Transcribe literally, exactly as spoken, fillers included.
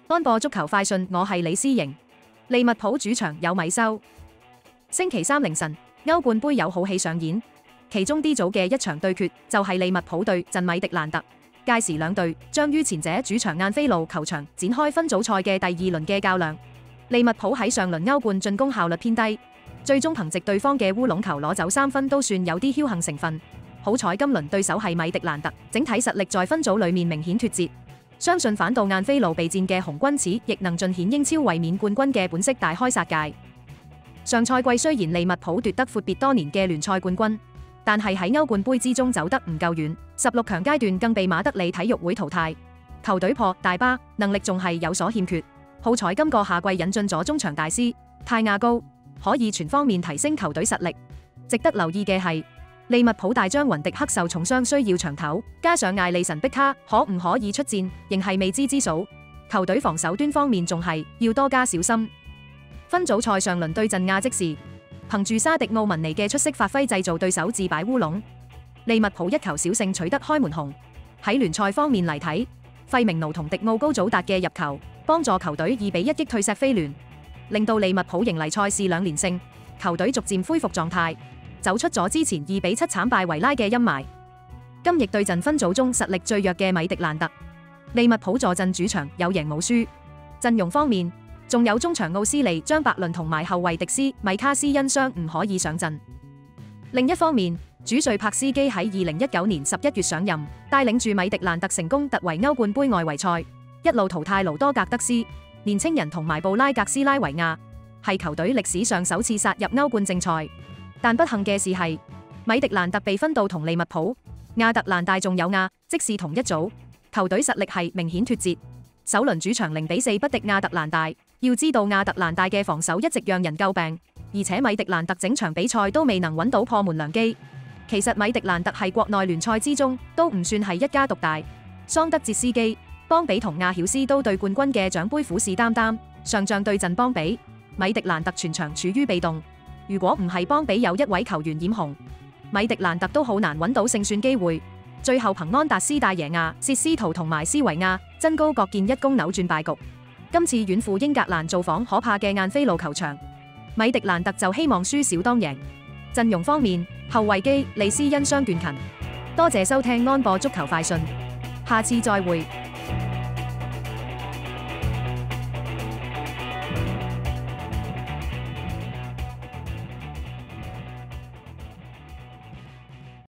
安播足球快訊，我係李思瑩。利物浦主場有米收。星期三凌晨，歐冠杯有好戲上演，其中 D 組嘅一場對決就係利物浦對陣米迪蘭特。屆時兩隊將於前者主場晏菲路球場展開分組賽嘅第二輪嘅較量。利物浦喺上輪歐冠進攻效率偏低，最終憑藉對方嘅烏龍球攞走三分都算有啲僥倖成分。好彩今輪對手係米迪蘭特，整體實力在分組裡面明顯脫節。相信反到晏菲路備戰嘅紅軍此亦能盡顯英超衛冕冠軍嘅本色，大開殺戒。上賽季雖然利物浦奪得闊別多年嘅聯賽冠軍，但係喺歐冠杯之中走得唔夠遠，十六強階段更被馬德里體育會淘汰。球隊破大巴，能力仲係有所欠缺。好彩今個夏季引進咗中場大師泰亞高，可以全方面提升球隊實力。值得留意嘅係，利物浦大將雲迪克受重傷需要長唞，加上艾利臣碧卡可唔可以出戰，仍係未知之數。球隊防守端方面仲係要多加小心。分組賽上輪對陣亞積士，憑住沙迪奧文尼嘅出色發揮製造對手自擺烏龍，利物浦一球小勝取得開門紅。喺聯賽方面嚟睇，費明奴同迪奧高祖達嘅入球幫助球隊二比一擊退錫菲聯，令到利物浦迎嚟賽事兩連勝，球隊逐漸恢復狀態，走出咗之前二比七慘敗維拉嘅陰霾。今亦對陣分組中實力最弱嘅米迪蘭特，利物浦坐鎮主場有贏冇輸。陣容方面仲有中場奧斯利、張伯倫同埋後衛迪斯、米卡斯因傷唔可以上陣。另一方面，主帥柏斯基喺二零一九年十一月上任，帶領住米迪蘭特成功突圍歐冠杯外圍賽，一路淘汰盧多格德斯、年青人同埋布拉格斯拉維亞，係球隊歷史上首次殺入歐冠正賽。但不幸嘅事係，米迪蘭特被分到同利物浦、亞特蘭大仲有亞即是同一組，球隊實力係明顯脫節。首輪主場零比四不敵亞特蘭大，要知道亞特蘭大嘅防守一直讓人詬病，而且米迪蘭特整場比賽都未能揾到破門良機。其實米迪蘭特係國內聯賽之中都唔算係一家獨大，桑德哲斯基、邦比同亞曉斯都對冠軍嘅獎杯虎視眈眈。上仗對陣邦比，米迪蘭特全場處於被動。如果唔係邦比有一位球員染紅，米迪蘭特都好難揾到勝算機會。最後憑安達斯大耶亞、薛斯圖同埋斯維亞真高各建一功扭轉敗局。今次遠赴英格蘭造訪可怕嘅晏菲路球場，米迪蘭特就希望輸少當贏。陣容方面，後衛基利斯因傷倦勤。多謝收聽安播足球快訊，下次再會。